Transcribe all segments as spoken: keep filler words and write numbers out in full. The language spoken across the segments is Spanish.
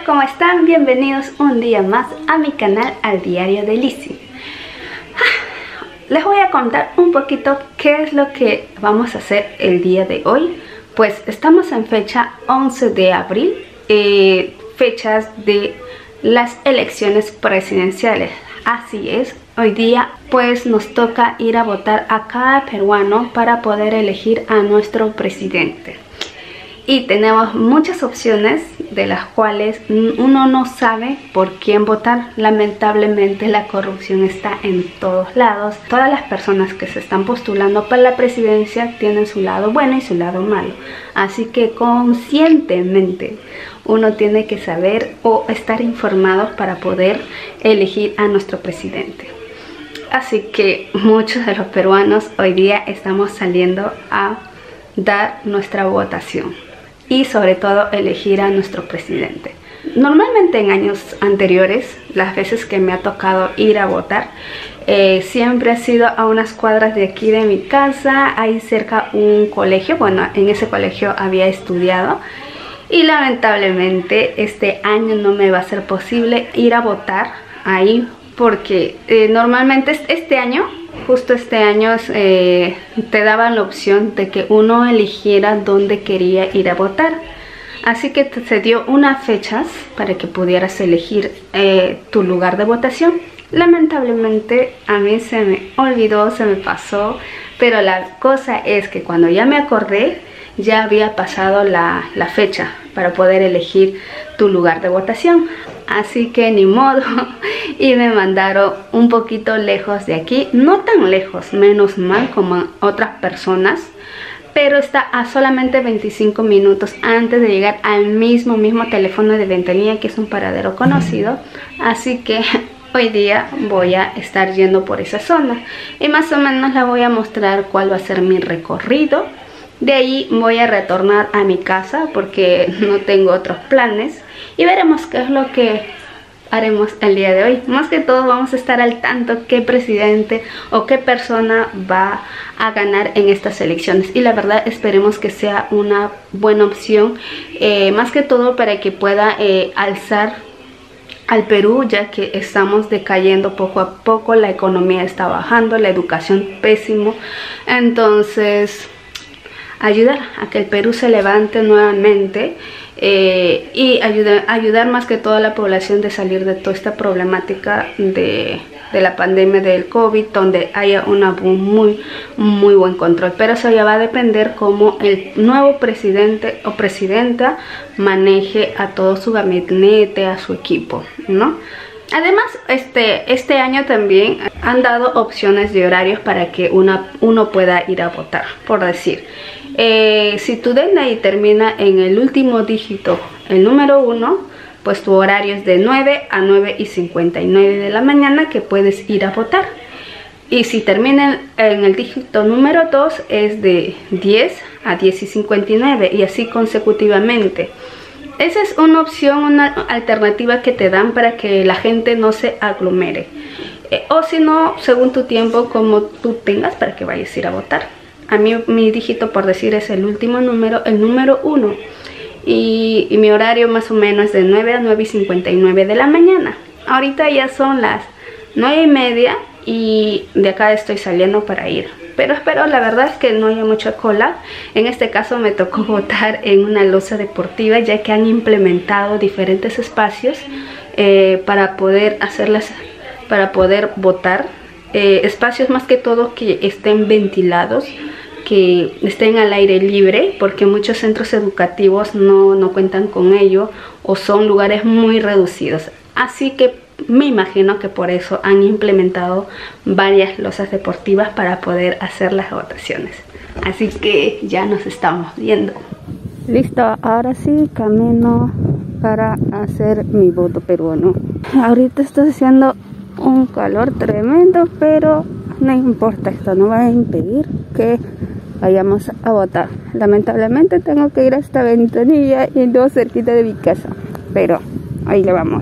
¿cómo están? Bienvenidos un día más a mi canal Al Diario de Lizzy. Les voy a contar un poquito qué es lo que vamos a hacer el día de hoy. Pues estamos en fecha once de abril, eh, fechas de las elecciones presidenciales. Así es, hoy día pues nos toca ir a votar a cada peruano para poder elegir a nuestro presidente. Y tenemos muchas opciones de las cuales uno no sabe por quién votar. Lamentablemente la corrupción está en todos lados. Todas las personas que se están postulando para la presidencia tienen su lado bueno y su lado malo. Así que conscientemente uno tiene que saber o estar informado para poder elegir a nuestro presidente. Así que muchos de los peruanos hoy día estamos saliendo a dar nuestra votación y sobre todo elegir a nuestro presidente. Normalmente en años anteriores, las veces que me ha tocado ir a votar, eh, siempre ha sido a unas cuadras de aquí de mi casa. Hay cerca un colegio, bueno, en ese colegio había estudiado y lamentablemente este año no me va a ser posible ir a votar ahí porque eh, normalmente este año Justo este año eh, te daban la opción de que uno eligiera dónde quería ir a votar. Así que se dio unas fechas para que pudieras elegir eh, tu lugar de votación. Lamentablemente a mí se me olvidó, se me pasó. Pero la cosa es que cuando ya me acordé, ya había pasado la, la fecha para poder elegir tu lugar de votación. Así que ni modo, y me mandaron un poquito lejos de aquí, no tan lejos, menos mal como otras personas, pero está a solamente veinticinco minutos antes de llegar al mismo mismo teléfono de ventanilla, que es un paradero conocido. Así que hoy día voy a estar yendo por esa zona y más o menos les voy a mostrar cuál va a ser mi recorrido. De ahí voy a retornar a mi casa porque no tengo otros planes y veremos qué es lo que haremos el día de hoy. Más que todo vamos a estar al tanto qué presidente o qué persona va a ganar en estas elecciones. Y la verdad esperemos que sea una buena opción, eh, más que todo para que pueda eh, alzar al Perú, ya que estamos decayendo poco a poco. La economía está bajando, la educación pésimo. Entonces ayudar a que el Perú se levante nuevamente eh, y ayudar, ayudar más que todo a la población de salir de toda esta problemática de, de la pandemia del COVID, donde haya una muy muy buen control. Pero eso ya va a depender cómo el nuevo presidente o presidenta maneje a todo su gabinete, a su equipo, ¿no? Además, este, este año también han dado opciones de horarios para que una, uno pueda ir a votar. Por decir, eh, si tu D N I termina en el último dígito, el número uno, pues tu horario es de nueve a nueve y cincuenta y nueve de la mañana que puedes ir a votar. Y si termina en el dígito número dos, es de diez a diez y cincuenta y nueve y así consecutivamente. Esa es una opción, una alternativa que te dan para que la gente no se aglomere. Eh, o si no, según tu tiempo, como tú tengas para que vayas a ir a votar. A mí mi dígito, por decir, es el último número, el número uno. Y, y mi horario más o menos es de nueve a nueve y cincuenta y nueve de la mañana. Ahorita ya son las nueve y media y de acá estoy saliendo para ir. Pero espero, la verdad es que no haya mucha cola. En este caso me tocó votar en una loza deportiva, ya que han implementado diferentes espacios eh, para poder hacerlas, para poder votar. Eh, espacios más que todo que estén ventilados, que estén al aire libre, porque muchos centros educativos no, no cuentan con ello o son lugares muy reducidos. Así que me imagino que por eso han implementado varias losas deportivas para poder hacer las votaciones. Así que ya nos estamos viendo. Listo, ahora sí camino para hacer mi voto peruano. Ahorita está haciendo un calor tremendo, pero no importa, esto no va a impedir que vayamos a votar. Lamentablemente tengo que ir a esta ventanilla y no cerquita de mi casa, pero ahí le vamos.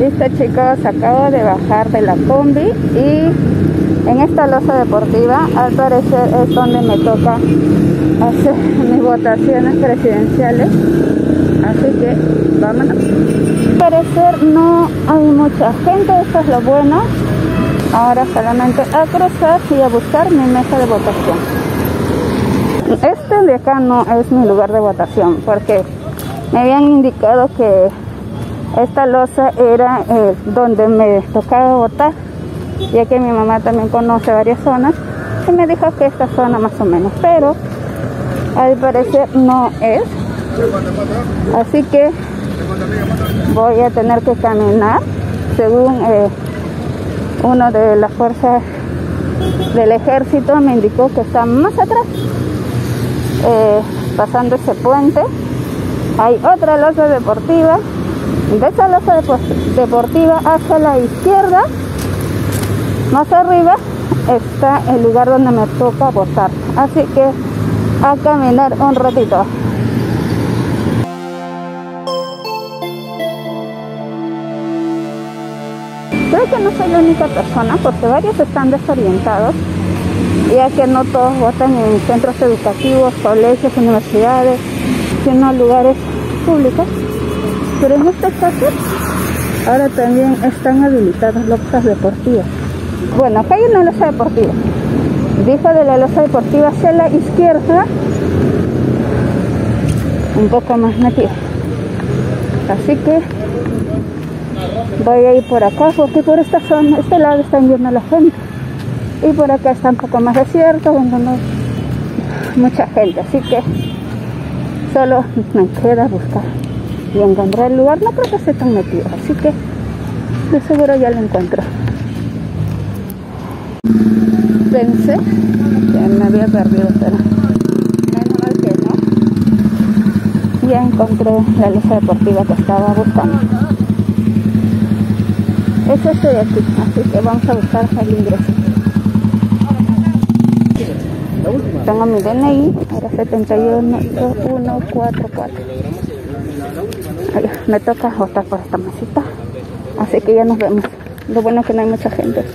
Listo chicos, acabo de bajar de la combi y en esta losa deportiva al parecer es donde me toca hacer mis votaciones presidenciales, así que vámonos. Al parecer no hay mucha gente, eso es lo bueno. Ahora solamente a cruzar y a buscar mi mesa de votación. Este de acá no es mi lugar de votación porque me habían indicado que esta losa era eh, donde me tocaba votar, ya que mi mamá también conoce varias zonas y me dijo que esta zona más o menos, pero al parecer no es, así que voy a tener que caminar según eh, uno de las fuerzas del ejército me indicó que está más atrás, eh, pasando ese puente hay otra losa deportiva. De esa losa deportiva hacia la izquierda, más arriba, está el lugar donde me toca votar. Así que a caminar un ratito. Creo que no soy la única persona porque varios están desorientados, ya que no todos votan en centros educativos, colegios, universidades, sino lugares públicos. Pero en este caso, ahora también están habilitadas losas deportivas. Bueno, acá hay una losa deportiva. Dijo de la losa deportiva hacia la izquierda, un poco más metida. Así que voy a ir por acá, porque por esta zona, este lado están yendo la gente. Y por acá está un poco más desierto, donde no hay mucha gente. Así que solo me queda buscar y encontrar el lugar. No creo que esté tan metido, así que de seguro ya lo encuentro. Pensé que me había perdido, pero menos mal que no. Ya encontré la losa deportiva que estaba buscando. Es este de aquí, así que vamos a buscar el ingreso. Tengo mi D N I, era setenta y uno uno cuatro cuatro. Ay, me toca votar por esta mesita, así que ya nos vemos. Lo bueno es que no hay mucha gente.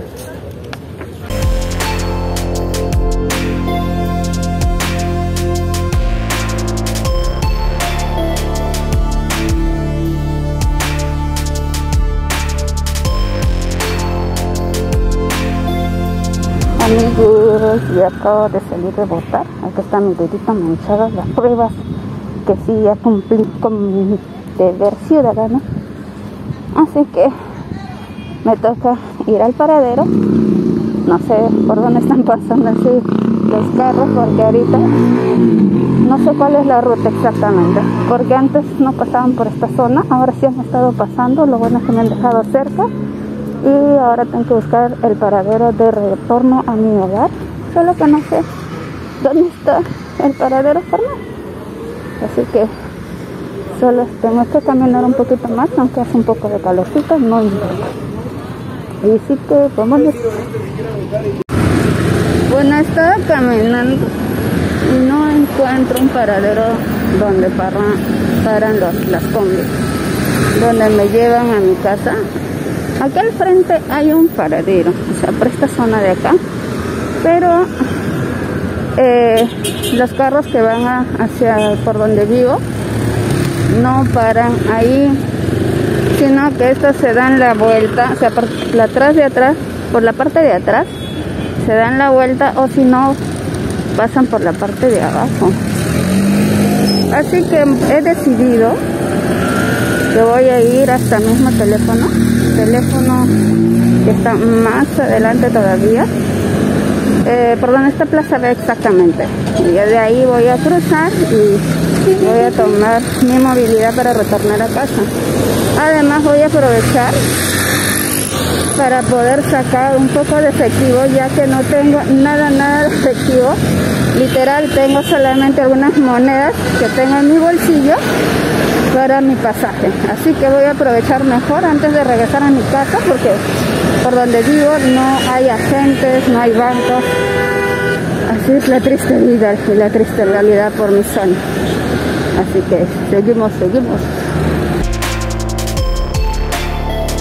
Amigos, ya acabo de salir de votar. Aquí está mi dedito manchado, las pruebas que sí ya cumplí con mi deber ciudadano. Así que me toca ir al paradero. No sé por dónde están pasando así los carros, porque ahorita no sé cuál es la ruta exactamente, porque antes no pasaban por esta zona, ahora sí han estado pasando. Lo bueno es que me han dejado cerca y ahora tengo que buscar el paradero de retorno a mi hogar, solo que no sé dónde está el paradero formal, así que solo tengo que caminar un poquito más, aunque hace un poco de calorcito, no importa. Y sí que vamos. Bueno, estaba caminando y no encuentro un paradero donde paran, paran los, las combis, donde me llevan a mi casa. Aquí al frente hay un paradero, o sea, por esta zona de acá, pero eh, los carros que van a, hacia por donde vivo no paran ahí, sino que estos se dan la vuelta, o sea, por la atrás de atrás, por la parte de atrás, se dan la vuelta, o si no, pasan por la parte de abajo. Así que he decidido que voy a ir hasta el mismo teléfono, teléfono que está más adelante todavía, eh, por donde está Plaza B exactamente. Y de ahí voy a cruzar y voy a tomar mi movilidad para retornar a casa. Además voy a aprovechar para poder sacar un poco de efectivo, ya que no tengo nada, nada de efectivo. Literal, tengo solamente algunas monedas que tengo en mi bolsillo para mi pasaje. Así que voy a aprovechar mejor antes de regresar a mi casa, porque por donde vivo no hay agentes, no hay bancos. Así es la triste vida y la triste realidad por mi zona. Así que seguimos, seguimos.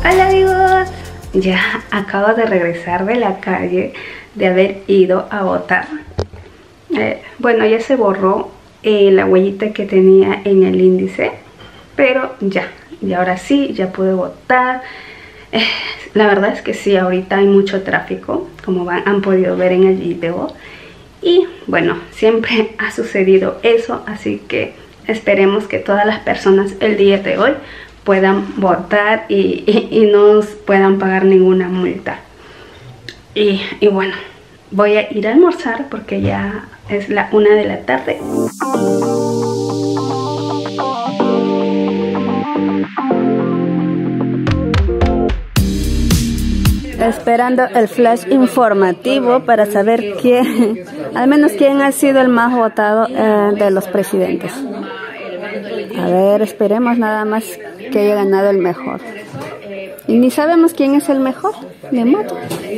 Hola amigos, ya acabo de regresar de la calle de haber ido a votar. Eh, bueno, ya se borró eh, la huellita que tenía en el índice, pero ya, y ahora sí, ya pude votar. Eh, la verdad es que sí, ahorita hay mucho tráfico, como van, han podido ver en el video. Y bueno, siempre ha sucedido eso, así que esperemos que todas las personas el día de hoy puedan votar y, y, y no puedan pagar ninguna multa. Y, y bueno, voy a ir a almorzar porque ya es la una de la tarde. Esperando el flash informativo para saber quién, al menos quién ha sido el más votado eh, de los presidentes. A ver, esperemos nada más que haya ganado el mejor. Y ni sabemos quién es el mejor, de modo.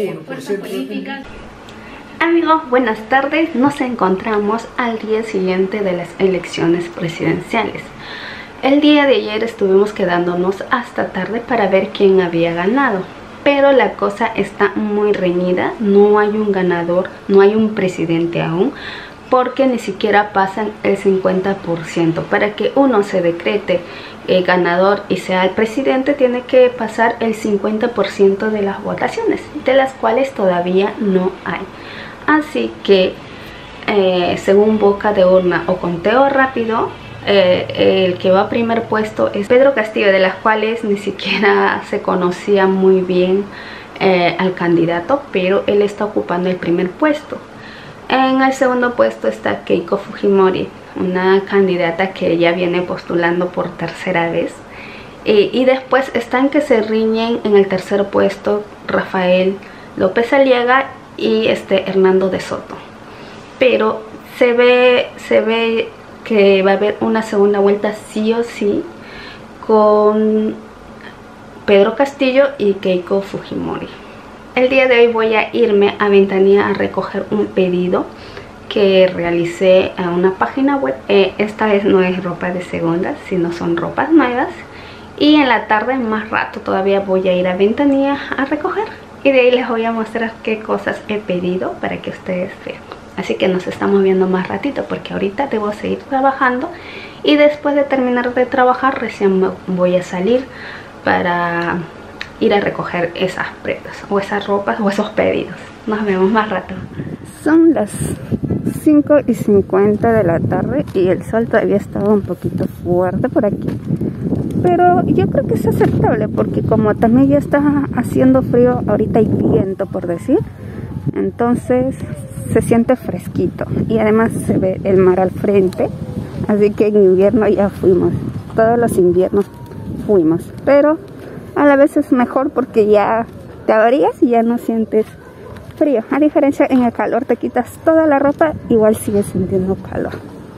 Amigos, buenas tardes. Nos encontramos al día siguiente de las elecciones presidenciales. El día de ayer estuvimos quedándonos hasta tarde para ver quién había ganado. Pero la cosa está muy reñida, no hay un ganador, no hay un presidente aún, porque ni siquiera pasan el cincuenta por ciento. Para que uno se decrete eh, ganador y sea el presidente, tiene que pasar el cincuenta por ciento de las votaciones, de las cuales todavía no hay. Así que, eh, según boca de urna o conteo rápido, Eh, el que va a primer puesto es Pedro Castillo, de las cuales ni siquiera se conocía muy bien eh, al candidato, pero él está ocupando el primer puesto. En el segundo puesto está Keiko Fujimori, una candidata que ya viene postulando por tercera vez. Eh, y después están que se riñen en el tercer puesto Rafael López Aliaga y este Hernando de Soto. Pero se ve, se ve que va a haber una segunda vuelta sí o sí con Pedro Castillo y Keiko Fujimori. El día de hoy voy a irme a Ventanilla a recoger un pedido que realicé a una página web. Eh, esta vez no es ropa de segunda, sino son ropas nuevas. Y en la tarde, más rato, todavía voy a ir a Ventanilla a recoger. Y de ahí les voy a mostrar qué cosas he pedido para que ustedes vean. Así que nos estamos viendo más ratito porque ahorita debo seguir trabajando. Y después de terminar de trabajar recién voy a salir para ir a recoger esas prendas o esas ropas o esos pedidos. Nos vemos más rato. Son las cinco y cincuenta de la tarde y el sol todavía estaba un poquito fuerte por aquí. Pero yo creo que es aceptable porque como también ya está haciendo frío, ahorita hay viento por decir. Entonces se siente fresquito y además se ve el mar al frente, así que en invierno ya fuimos, todos los inviernos fuimos, pero a la vez es mejor porque ya te abrías y ya no sientes frío. A diferencia en el calor, te quitas toda la ropa, igual sigues sintiendo calor.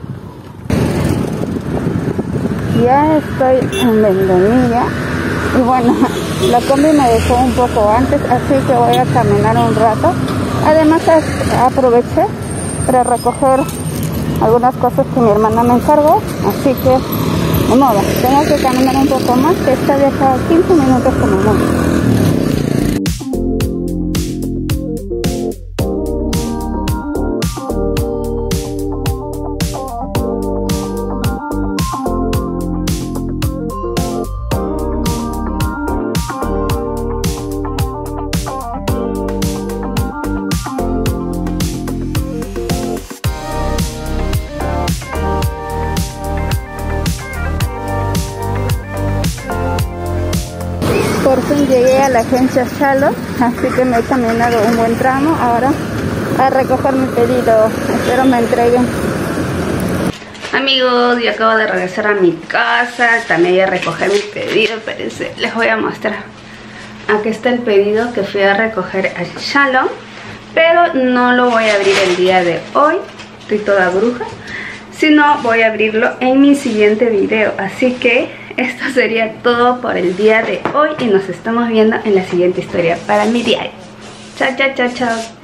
Ya estoy en Ventanilla y bueno, la combi me dejó un poco antes, así que voy a caminar un rato. Además aproveché para recoger algunas cosas que mi hermana me encargó, así que de modo, tengo que caminar un poco más, que está de acá a quince minutos como mucho. Por fin llegué a la agencia Shalom, así que me he caminado un buen tramo ahora a recoger mi pedido. Espero me entreguen. Amigos, yo acabo de regresar a mi casa, también voy a recoger mi pedido, espérense, les voy a mostrar. Aquí está el pedido que fui a recoger a Shalom, pero no lo voy a abrir el día de hoy, estoy toda bruja, sino voy a abrirlo en mi siguiente video, así que esto sería todo por el día de hoy y nos estamos viendo en la siguiente historia para mi diario. Chao, chao, chao, chao.